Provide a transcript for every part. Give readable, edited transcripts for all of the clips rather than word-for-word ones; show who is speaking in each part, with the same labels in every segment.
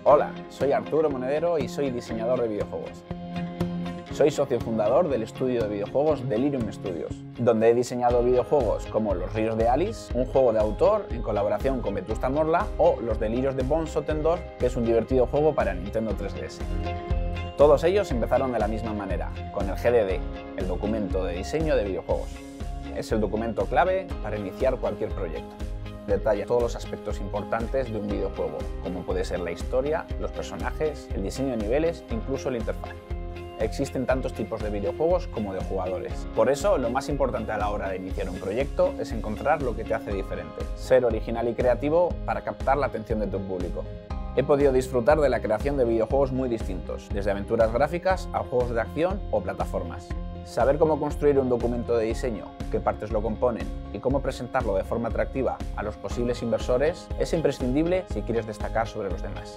Speaker 1: Hola, soy Arturo Monedero y soy diseñador de videojuegos. Soy socio fundador del estudio de videojuegos Delirium Studios, donde he diseñado videojuegos como Los Ríos de Alice, un juego de autor en colaboración con Vetusta Morla, o Los Delirios de Bones Ottendorf, que es un divertido juego para Nintendo 3DS. Todos ellos empezaron de la misma manera, con el GDD, el documento de diseño de videojuegos. Es el documento clave para iniciar cualquier proyecto. Detalla todos los aspectos importantes de un videojuego, como puede ser la historia, los personajes, el diseño de niveles e incluso la interfaz. Existen tantos tipos de videojuegos como de jugadores. Por eso, lo más importante a la hora de iniciar un proyecto es encontrar lo que te hace diferente, ser original y creativo para captar la atención de tu público. He podido disfrutar de la creación de videojuegos muy distintos, desde aventuras gráficas a juegos de acción o plataformas. Saber cómo construir un documento de diseño, qué partes lo componen y cómo presentarlo de forma atractiva a los posibles inversores es imprescindible si quieres destacar sobre los demás.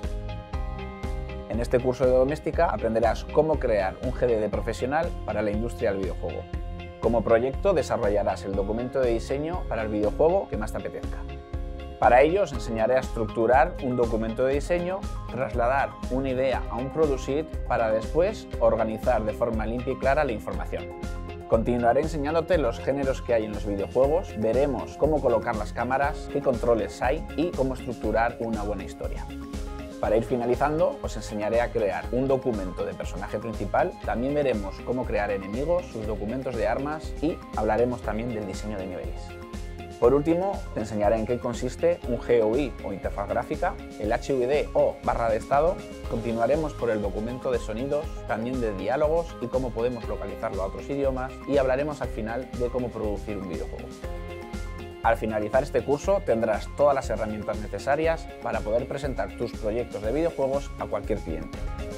Speaker 1: En este curso de doméstica aprenderás cómo crear un GDD profesional para la industria del videojuego. Como proyecto desarrollarás el documento de diseño para el videojuego que más te apetezca. Para ello os enseñaré a estructurar un documento de diseño, trasladar una idea a un product sheet para después organizar de forma limpia y clara la información. Continuaré enseñándote los géneros que hay en los videojuegos, veremos cómo colocar las cámaras, qué controles hay y cómo estructurar una buena historia. Para ir finalizando, os enseñaré a crear un documento de personaje principal, también veremos cómo crear enemigos, sus documentos de armas y hablaremos también del diseño de niveles. Por último, te enseñaré en qué consiste un GUI o interfaz gráfica, el HUD o barra de estado, continuaremos por el documento de sonidos, también de diálogos y cómo podemos localizarlo a otros idiomas y hablaremos al final de cómo producir un videojuego. Al finalizar este curso tendrás todas las herramientas necesarias para poder presentar tus proyectos de videojuegos a cualquier cliente.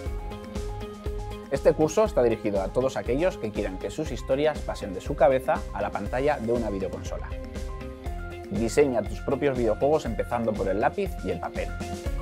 Speaker 1: Este curso está dirigido a todos aquellos que quieran que sus historias pasen de su cabeza a la pantalla de una videoconsola. Diseña tus propios videojuegos empezando por el lápiz y el papel.